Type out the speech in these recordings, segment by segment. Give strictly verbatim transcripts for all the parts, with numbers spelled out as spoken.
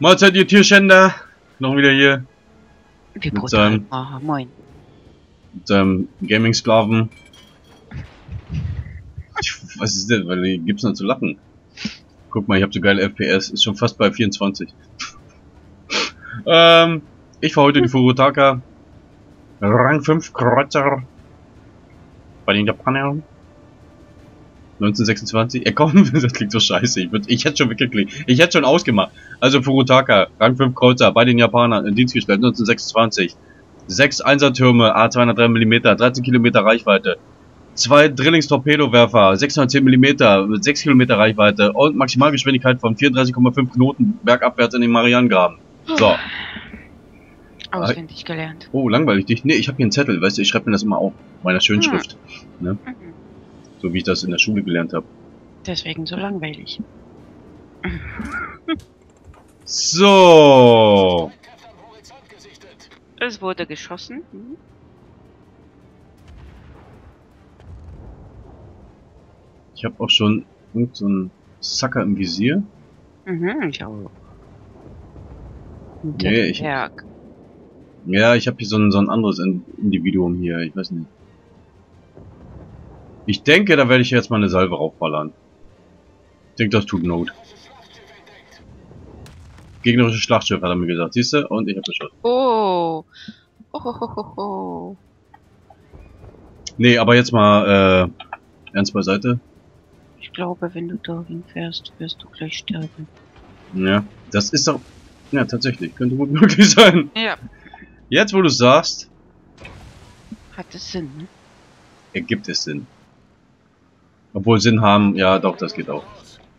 Mahlzeit, ihr Tierschänder! Noch wieder hier. Wie Mit brutal. seinem, Ah, moin. mit seinem Gaming-Sklaven. Was ist denn? Weil gibt's noch zu lachen? Guck mal, ich hab so geile F P S. Ist schon fast bei vierundzwanzig. ähm, ich fahr heute die Furutaka. Rang fünf Kreuzer. Bei den Japanern. neunzehnhundertsechsundzwanzig. Ja komm, das klingt so scheiße. Ich, würd, ich hätte schon weggeklickt. Ich hätte schon ausgemacht. Also Furutaka, Rang fünf Kreuzer, bei den Japanern in Dienst gestellt, neunzehnhundertsechsundzwanzig. Sechs Einsertürme, A zweihundertdrei Millimeter, dreizehn Kilometer Reichweite. Zwei Drillingstorpedowerfer, sechshundertzehn Millimeter, mit sechs Kilometer Reichweite und Maximalgeschwindigkeit von vierunddreißig Komma fünf Knoten bergabwärts in den Marianengraben. So. Auswendig gelernt. Oh, langweilig dich. Nee, ich habe hier einen Zettel, weißt du, ich schreibe mir das immer auf. Meiner schönen Schrift. Ne? Mhm. So wie ich das in der Schule gelernt habe. Deswegen so langweilig. So. Es wurde geschossen. Mhm. Ich habe auch schon irgend so einen Sucker im Visier. Mhm, ich auch. Nee, ich, Berg. ja, ich habe hier so ein, so ein anderes Individuum hier. Ich weiß nicht. Ich denke, da werde ich jetzt mal eine Salve raufballern. Ich denke, das tut Not. Gegnerische Schlachtschiff, hat er mir gesagt. Siehst du? Und ich habe geschossen. Oh. Oh, oh, oh, oh, oh. Nee, aber jetzt mal äh, ernst beiseite. Ich glaube, wenn du dahin fährst, wirst du gleich sterben. Ja, das ist doch... Ja, tatsächlich. Könnte gut möglich sein. Ja. Jetzt, wo du sagst, Hat es Sinn, ne? ergibt es Sinn. Obwohl Sinn haben, ja doch, das geht auch.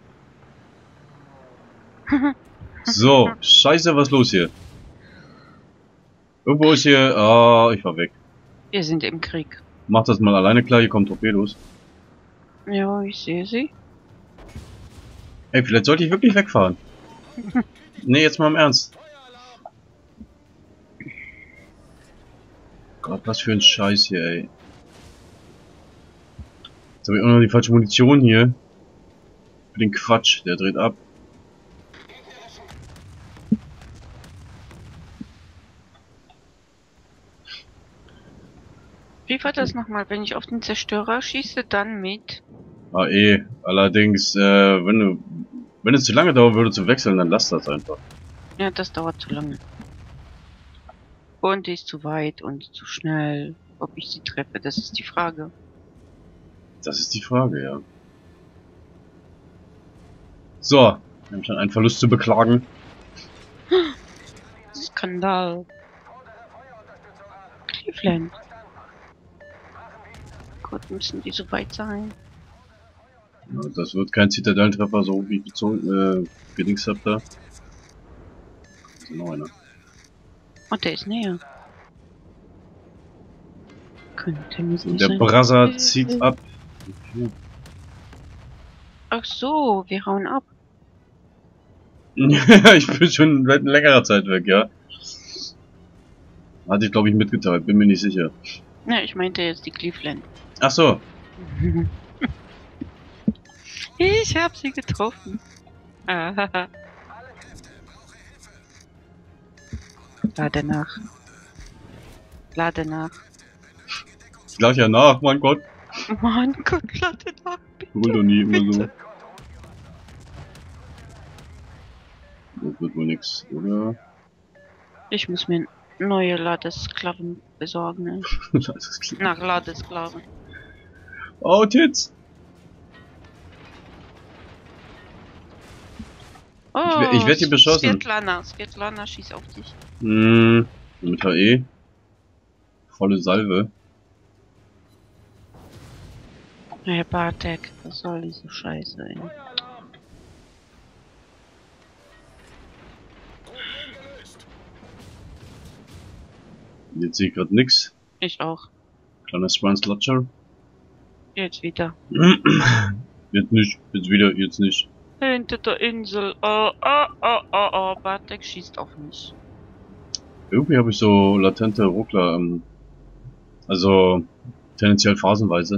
So, scheiße, was ist los hier? Irgendwo ist hier... Ah, ich war weg. Wir sind im Krieg. Mach das mal alleine klar, hier kommen Torpedos. Ja, ich sehe sie. Ey, vielleicht sollte ich wirklich wegfahren. Nee, jetzt mal im Ernst. Gott, was für ein Scheiß hier, ey. Jetzt habe ich auch noch die falsche Munition hier. Für den Quatsch, der dreht ab. Wie war das nochmal? Wenn ich auf den Zerstörer schieße, dann mit... Ah, eh. Allerdings, äh, wenn du... Wenn es zu lange dauern würde zu wechseln, dann lass das einfach. Ja, das dauert zu lange. Und die ist zu weit und zu schnell. Ob ich sie treffe, das ist die Frage. Das ist die Frage, ja. So, wir haben schon einen Verlust zu beklagen. Skandal. Cleveland. Gott, müssen die so weit sein? Ja, das wird kein Zitadellentreffer, so wie ich bezogen, äh, gedingst hab da. Ist noch einer. Und der ist näher. Könnte nicht Und der sein. Brasser zieht ab. Okay. Ach so, wir hauen ab. Ja, ich bin schon seit längerer Zeit weg, ja. Hatte ich, glaube ich, mitgeteilt, bin mir nicht sicher. Ne, ich meinte jetzt die Cleveland. Ach so. Ich hab sie getroffen. Ahaha. Lade nach. Lade nach. Gleich ja nach, mein Gott. Mein Gott, lade nach, bitte. Hol doch nie immer so. bitte. Das wird wohl nix, oder? Ich muss mir neue Ladesklaven besorgen. Ne? Das klingt- Nach Ladesklaven. Oh, Tits! Oh, werd- ich werd hier beschossen. Svetlana, Svetlana schießt auf dich. Hm, mit H E. Volle Salve. Herr Bartek, was soll diese Scheiße, ey? Jetzt sehe ich gerade nix. Ich auch. Kleiner Schweinslatscher. Jetzt wieder. Jetzt nicht, jetzt wieder, jetzt nicht. Hinter der Insel. Oh, oh, oh, oh, oh. Bartek schießt auf mich. Irgendwie habe ich so latente Ruckler, ähm, also tendenziell phasenweise.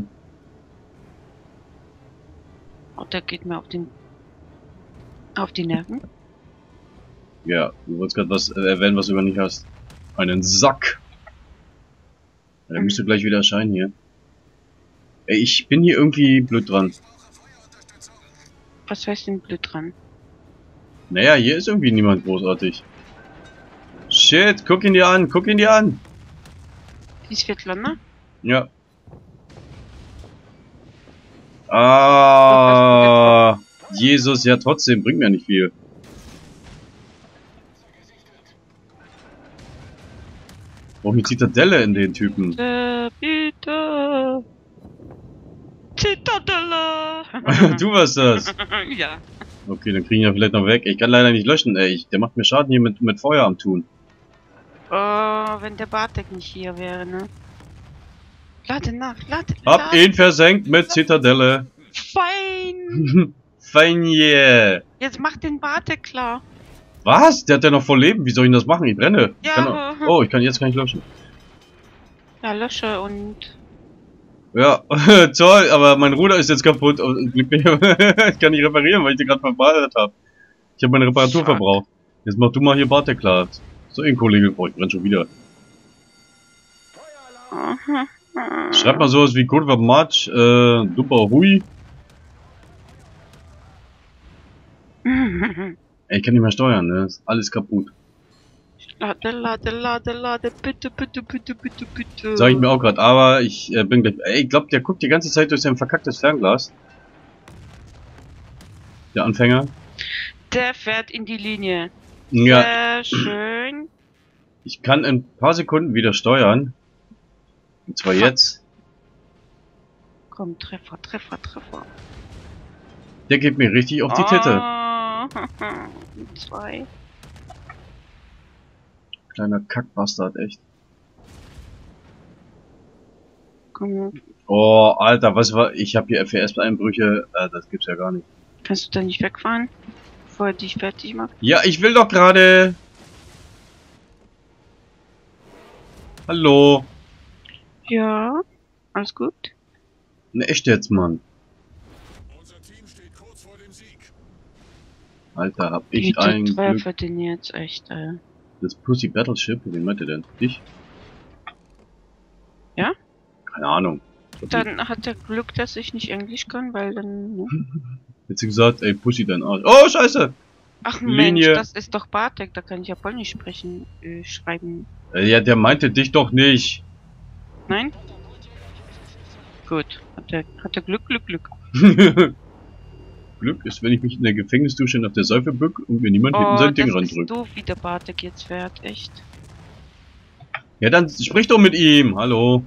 Oh, der geht mir auf den... auf die Nerven. Ja, du wolltest gerade was äh, erwähnen, was du gar nicht hast. Einen Sack. Ja, der Mhm. müsste gleich wieder erscheinen hier. Ey, ich bin hier irgendwie blöd dran. Was heißt denn blöd dran? Naja, hier ist irgendwie niemand großartig. Shit, guck ihn dir an, guck ihn dir an. Die Svetlana? Ja. Ah, Jesus, ja trotzdem, bringt mir nicht viel. Warum die Zitadelle in den Typen? Bitte, bitte. Zitadelle. Du warst das. Ja. Okay, dann kriegen wir vielleicht noch weg. Ich kann leider nicht löschen, ey. Ich, der macht mir Schaden hier mit, mit Feuer am Tun. Oh, wenn der Bartek nicht hier wäre, ne? Lade nach, lade, Hab lade. ihn versenkt mit Zitadelle. Fein. Fein, yeah. Jetzt mach den Bartek klar. Was? Der hat ja noch voll Leben. Wie soll ich denn das machen? Ich brenne. Ich Ja. kann auch, oh, ich kann jetzt kann ich löschen. Ja, lösche und... Ja, toll, aber mein Ruder ist jetzt kaputt. Und glücklich, ich kann nicht reparieren, weil ich den gerade verballert habe. Ich habe meine Reparatur Fuck. verbraucht. Jetzt mach du mal hier Bartek klar. So, ein Kollege, oh, ich brenne schon wieder. Aha. Schreib mal sowas wie Kurva Match, äh, Duper Hui. Ey, ich kann nicht mehr steuern, ne? Ist alles kaputt. Lade, lade, lade, lade, bitte, bitte, bitte, bitte, bitte. Sag ich mir auch gerade, aber ich äh, bin gleich. Ey, ich glaub, der guckt die ganze Zeit durch sein verkacktes Fernglas. Der Anfänger. Der fährt in die Linie. Ja, Sehr schön. ich kann in ein paar Sekunden wieder steuern. Und zwar Fuck. jetzt. Komm, Treffer, Treffer, Treffer. Der geht mir richtig auf die Titte. Ah, zwei. Kleiner Kackbastard, echt. Komm, Oh, Alter, was war. Ich habe hier F P S-Einbrüche. Äh, das gibt's ja gar nicht. kannst du da nicht wegfahren? Bevor er dich fertig macht? Ja, ich will doch gerade. Hallo. Ja, alles gut. Ne, echt jetzt, Mann. Unser Team steht kurz vor dem Sieg. Alter, hab ich Bitte ein Glück. treffe den jetzt echt, ey. Das Pussy Battleship, wen meint ihr denn? Dich? Ja? Keine Ahnung. Dann hat er Glück, dass ich nicht Englisch kann, weil dann... Ne? Jetzt gesagt, ey, Pussy dein Arsch. Oh, scheiße! Ach Linie. Mensch, das ist doch Bartek, da kann ich ja Polnisch sprechen, äh, schreiben. Äh, ja, der meinte dich doch nicht. Nein? Gut, hat er, hat er Glück, Glück, Glück. Glück ist, wenn ich mich in der Gefängnisdusche nach der Seife bück und mir niemand hinten Oh, sein Ding das ist randrückt. doof, wie der Bartek jetzt fährt, echt. Ja, dann sprich doch mit ihm. Hallo.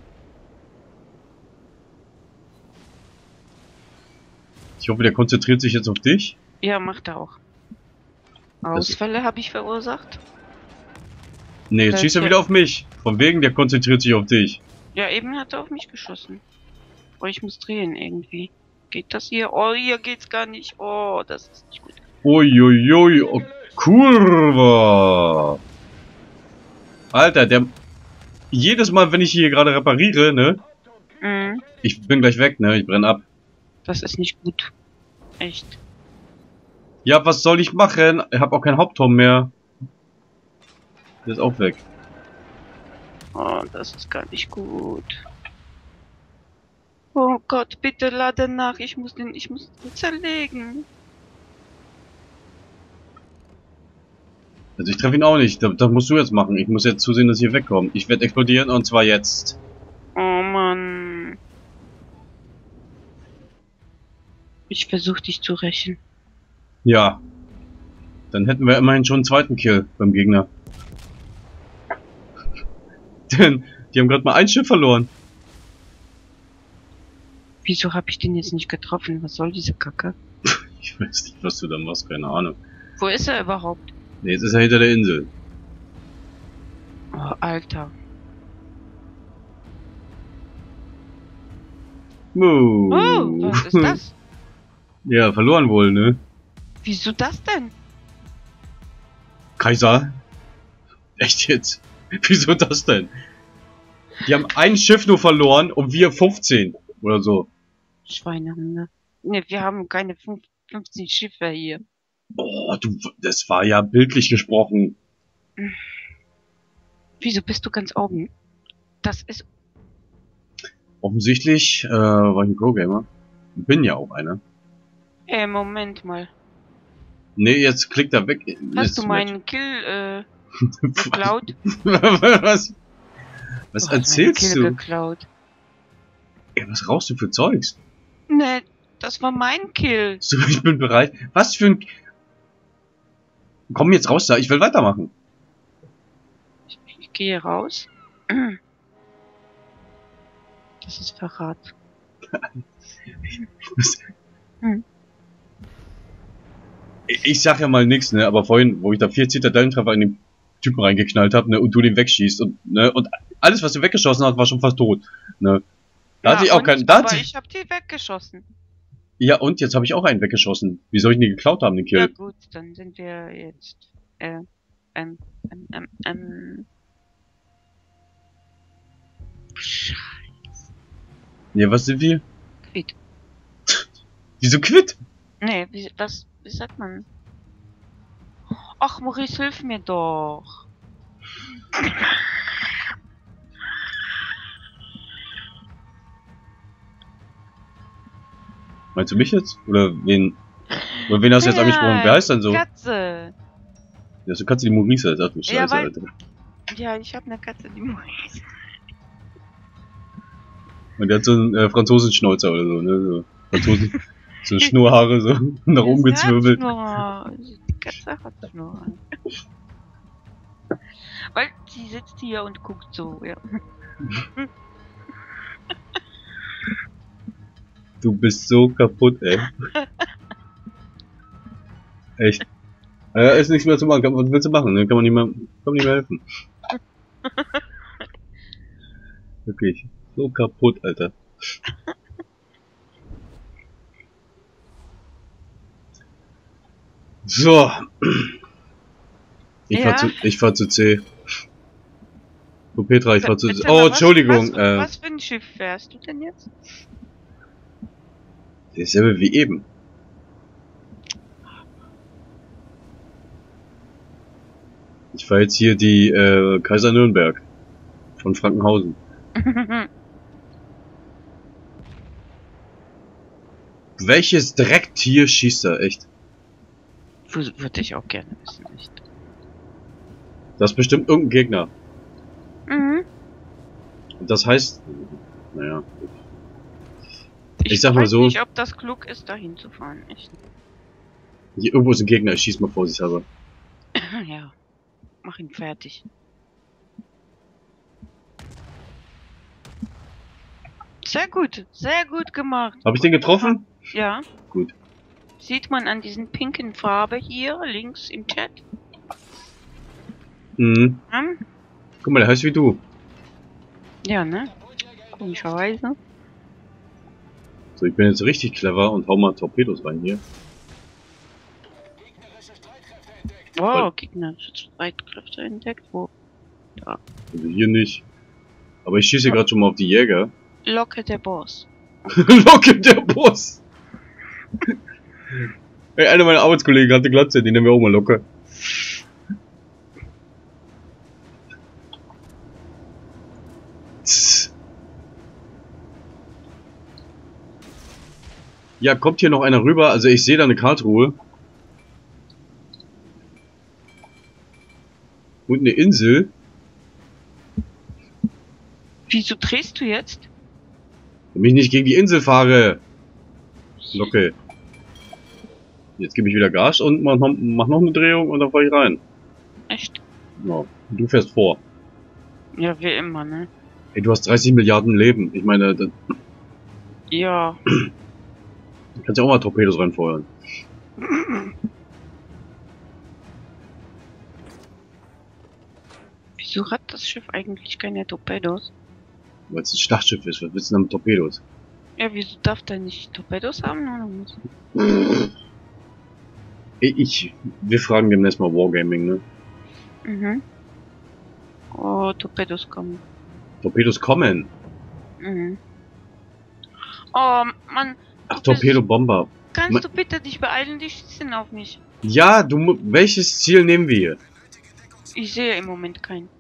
Ich hoffe, der konzentriert sich jetzt auf dich. Ja, macht er auch. Ausfälle habe ich verursacht. Nee, jetzt Das schießt er ja- wieder auf mich. Von wegen, der konzentriert sich auf dich. Ja, eben hat er auf mich geschossen. Oh, ich muss drehen irgendwie. Geht das hier? Oh, hier geht's gar nicht. Oh, das ist nicht gut. Uiuiui, oh, Kurva. Alter, der... Jedes Mal, wenn ich hier gerade repariere, ne? Mhm, Ich bin gleich weg, ne? Ich brenne ab. das ist nicht gut. Echt. Ja, was soll ich machen? Ich habe auch keinen Hauptturm mehr. Der ist auch weg. Oh, das ist gar nicht gut. Oh Gott, bitte lade nach. Ich muss den, ich muss den zerlegen. Also ich treffe ihn auch nicht. Das, das musst du jetzt machen. Ich muss jetzt zusehen, dass ich hier wegkomme. Ich werde explodieren und zwar jetzt. Oh Mann. Ich versuche dich zu rächen. Ja. Dann hätten wir immerhin schon einen zweiten Kill beim Gegner. Denn die haben gerade mal ein Schiff verloren. Wieso habe ich den jetzt nicht getroffen? Was soll diese Kacke? Ich weiß nicht, was du da machst. Keine Ahnung. Wo ist er überhaupt? Nee, jetzt ist er hinter der Insel. Oh, Alter. Moo. Oh, was ist das? Ja, verloren wohl, ne? Wieso das denn? Kaiser? Echt jetzt? Wieso das denn? Die haben ein Schiff nur verloren und wir fünfzehn oder so. Schweinehunde. Ne, wir haben keine fünf, fünfzehn Schiffe hier. Oh, du, das war ja bildlich gesprochen. Wieso bist du ganz oben? Das ist... Offensichtlich äh, war ich ein Pro-Gamer. Bin ja auch einer. Äh, Moment mal. Nee, jetzt klickt er weg. Hast Jetzt du meinen Kill, äh, geklaut? was? Was Du hast erzählst meinen Kill du? geklaut. Ey, was rauchst du für Zeugs? Nee, das war mein Kill. So, ich bin bereit. Was für ein... Komm jetzt raus da, ich will weitermachen. Ich, ich gehe raus. Das ist Verrat. Hm. Ich, ich sag ja mal nix, ne, aber vorhin, wo ich da vier Zitadellentreffer in den Typen reingeknallt hab, ne, und du den wegschießt und, ne, und alles, was du weggeschossen hast, war schon fast tot, ne. Da Ja, hatte ich auch und? keinen, da Aber hatte ich hab die weggeschossen. ja, und jetzt habe ich auch einen weggeschossen. Wie soll ich den geklaut haben, den Kill? Ja gut, dann sind wir jetzt, äh, ähm, ähm, ähm, ähm. Scheiße. Ja, was sind wir? Quitt. Wieso quitt? Nee, wie, was, wie sagt man? Ach, Maurice, hilf mir doch. Meinst du mich jetzt? Oder wen? Oder wen hast du jetzt angesprochen? Wer heißt denn so? Katze. Ja, so Katze die Maurice, sag du Ja, Scheiße, weil- Alter. Ja, ich hab eine Katze, die Maurice. Und der hat so einen äh, Franzosenschnäuzer oder so, ne? So, Franzosen, so Schnurrhaare so nach oben gezwirbelt. Schnurr. Die Katze hat Schnurr. Weil sie sitzt hier und guckt so, ja. Du bist so kaputt, ey. Echt. Äh, ist nichts mehr zu machen. Kann, was willst du machen? Ne? Kann man nicht mehr, kann man nicht mehr helfen. Wirklich. So kaputt, Alter. So. Ich Ja? fahr zu, ich fahr zu C. So, Petra, ich fahr zu Erzähl Oh, mal, was- Entschuldigung. Was, äh, was für ein Schiff fährst du denn jetzt? dasselbe wie eben. Ich fahr jetzt hier die, äh, Kaiser Nürnberg. Von Frankenhausen. Welches Drecktier schießt da, echt? Würde ich auch gerne wissen, nicht? Das ist bestimmt irgendein Gegner. Mhm. Und das heißt, naja, Ich, Ich sag mal weiß so- nicht, ob das klug ist, dahin zu fahren. Echt. hier irgendwo ist ein Gegner, ich schieß mal vorsichtshalber. Ja. Mach ihn fertig. Sehr gut, sehr gut gemacht. Hab ich den getroffen? Ja. Gut. Sieht man an diesen pinken Farbe hier links im Chat. Mhm. Hm? Guck mal, der heißt wie du. Ja, ne? Komischerweise. So, ich bin jetzt richtig clever und hau mal Torpedos rein hier. Oh, gegnerische Streitkräfte entdeckt. Wo? Also hier nicht. Aber ich schieße gerade schon mal auf die Jäger. Locke der Boss. Locke der Boss! Ey, einer meiner Arbeitskollegen hatte Glatze, den nehmen wir auch mal locker. Tss. Ja, kommt hier noch einer rüber? Also ich sehe da eine Karlsruhe. Und eine Insel. Wieso drehst du jetzt? Damit ich nicht gegen die Insel fahre. Locke. Jetzt gebe ich wieder Gas und mach, noch- mach noch eine Drehung und dann fahre ich rein. Echt? Ja, du fährst vor. Ja, wie immer, ne? Ey, du hast dreißig Milliarden Leben. Ich meine, da Ja. kannst ja auch mal Torpedos reinfeuern. Wieso hat das Schiff eigentlich keine Torpedos? Weil es ein Schlachtschiff ist. Was willst du denn mit Torpedos? Ja, wieso darf der nicht Torpedos haben? Oder was? Ey, ich, wir fragen demnächst mal Wargaming, ne? Mhm. Oh, Torpedos kommen. Torpedos kommen. Mhm. Oh, Mann. Ach, Torpedo-Bomber. Kannst Ma- du bitte dich beeilen? Die schießen auf mich. Ja, du, mu- welches Ziel nehmen wir hier? Ich sehe im Moment keinen.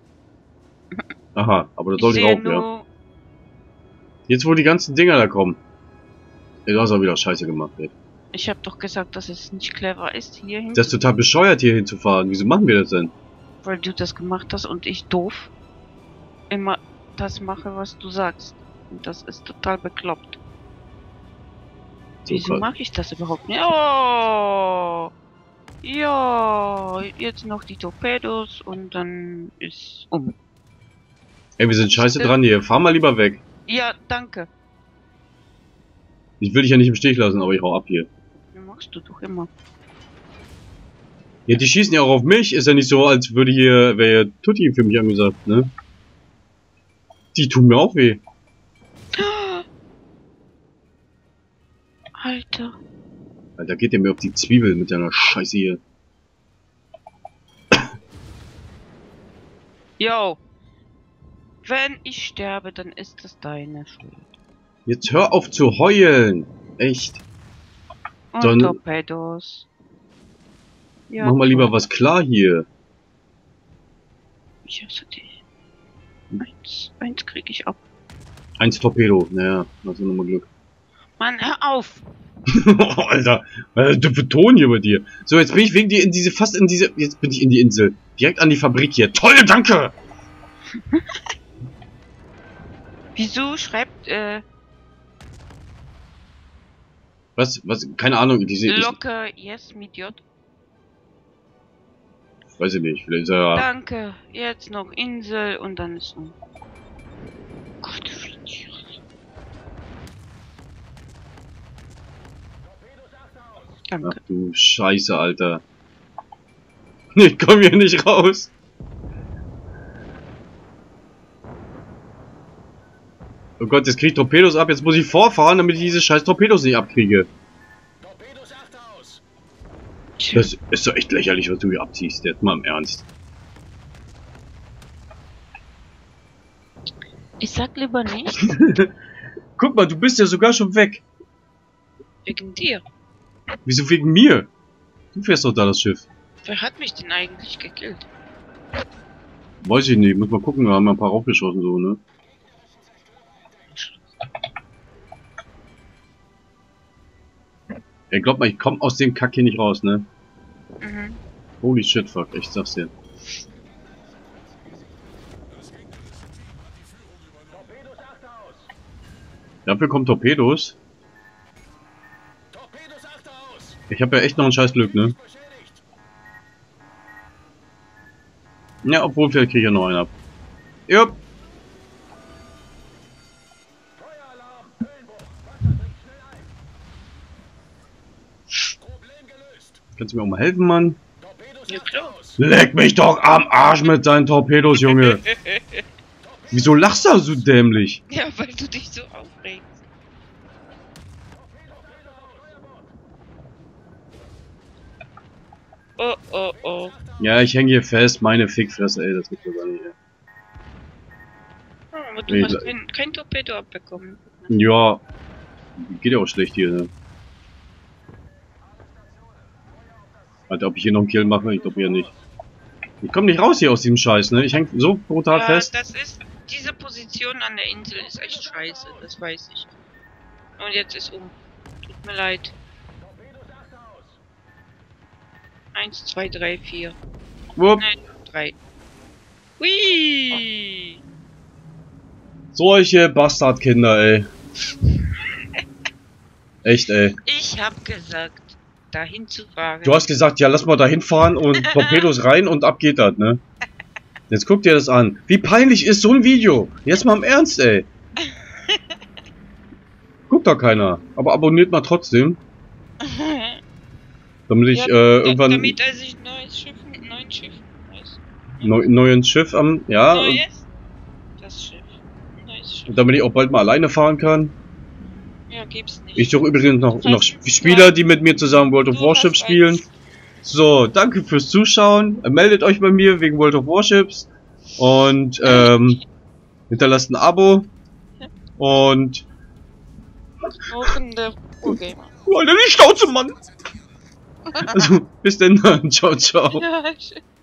Aha, aber das Ich soll ich sehe auch, ja. nur... Jetzt, wo die ganzen Dinger da kommen. Ey, du hast auch wieder Scheiße gemacht, ey. Ich habe doch gesagt, dass es nicht clever ist, hier hin. Das ist total bescheuert, hier hinzufahren. Wieso machen wir das denn? Weil du das gemacht hast und ich doof immer das mache, was du sagst. Und das ist total bekloppt. So Wieso kalt. mache ich das überhaupt nicht? Oh! Ja, jetzt noch die Torpedos und dann ist um. Ey, wir sind scheiße dran hier. Fahr mal lieber weg. Ja, danke. Ich will dich ja nicht im Stich lassen, aber ich hau ab hier. Das machst du doch immer. Ja, die schießen ja auch auf mich. Ist ja nicht so, als würde hier, wäre Tutti für mich angesagt, ne? Die tun mir auch weh. Alter. Alter, geht der mir auf die Zwiebel mit deiner Scheiße hier. Yo. Wenn ich sterbe, dann ist das deine Schuld. Jetzt hör auf zu heulen. Echt. Und Dann- Torpedos. Ja, Mach mal lieber toll. was klar hier. Ich hasse dich. Eins, eins krieg ich ab. Eins Torpedo. Naja, hast du nochmal Glück. Mann, hör auf! Alter, äh, du für Ton hier bei dir. So, jetzt bin ich wegen dir in diese, fast in diese, jetzt bin ich in die Insel. Direkt an die Fabrik hier. Toll, danke! Wieso schreibt, äh, Was, was, keine Ahnung, diese, ich, locker yes mit J? weiß ich nicht, vielleicht ist er, Danke, jetzt noch Insel und dann ist um. Gott, Fritsch. ach Danke. du Scheiße, Alter. Ich komm hier nicht raus. Oh Gott, jetzt krieg ich Torpedos ab, jetzt muss ich vorfahren, damit ich diese scheiß Torpedos nicht abkriege. Torpedos acht aus. Tja, Das ist doch echt lächerlich, was du hier abziehst, jetzt mal im Ernst. ich sag lieber nicht, Guck mal, du bist ja sogar schon weg. wegen dir. Wieso wegen mir? Du fährst doch da das Schiff. Wer hat mich denn eigentlich gekillt? Weiß ich nicht, muss mal gucken, wir haben ja ein paar raufgeschossen, so, ne? Ey, glaub mal, ich komm aus dem Kack hier nicht raus, ne? Mhm. Holy shit, fuck, ich sag's dir. Das gegnerische Team hat die Führung übernommen. Torpedos acht aus. Dafür kommen Torpedos. Torpedos acht aus. Ich habe ja echt noch ein scheiß Glück, ne? Beschädigt. Ja, obwohl, vielleicht krieg ich ja noch einen ab. Ja, Feueralarm. Höhenbruch. Wasser dringt schnell ein. Problem gelöst. kannst du mir auch mal helfen, Mann? Torpedos Ja, acht klar. aus. Leck mich doch am Arsch mit deinen Torpedos, Junge! Wieso lachst du so dämlich? Ja, weil du dich so aufregst. Oh, oh, oh. Ja, ich hänge hier fest, meine Fickfresse, ey, das gibt's doch gar nicht, ey. Ah, aber du Nee, hast da- kein, kein Torpedo abbekommen. Ja, geht ja auch schlecht hier, ne? Alter, ob ich hier noch einen Kill mache? Ich glaube ja nicht. Ich komme nicht raus hier aus diesem Scheiß, ne? Ich häng so brutal Ja, fest. das ist, diese Position an der Insel ist echt scheiße, das weiß ich. Und jetzt ist um. Tut mir leid. Eins, zwei, drei, vier. Wupp, Nein, drei. Hui! solche Bastardkinder, ey. Echt, ey. Ich hab gesagt, dahin zu fahren. Du hast gesagt, ja, lass mal da hinfahren und Torpedos rein und ab geht das, ne? Jetzt guck dir das an. Wie peinlich ist so ein Video? Jetzt mal im Ernst, ey. Guckt da keiner. Aber abonniert mal trotzdem. Damit ich Ja, äh, da- irgendwann Damit er sich ein neues Schiff, ein neues Schiff, neues, neu, neues Schiff am... Ja, und neues, das Schiff, ein neues Schiff. damit ich auch bald mal alleine fahren kann. Ja, gibt's nicht. Ich suche übrigens noch, Du noch hast- Sp- Spieler, die mit mir zusammen World of Du Warships hast spielen. eins. So, danke fürs Zuschauen. Meldet euch bei mir wegen World of Warships. Und ähm, hinterlasst ein Abo. Und... Wochen der Urgamer. Alter, die Schnauze, Mann! Also, bis denn dann. Ciao, ciao. Ja, tschüss.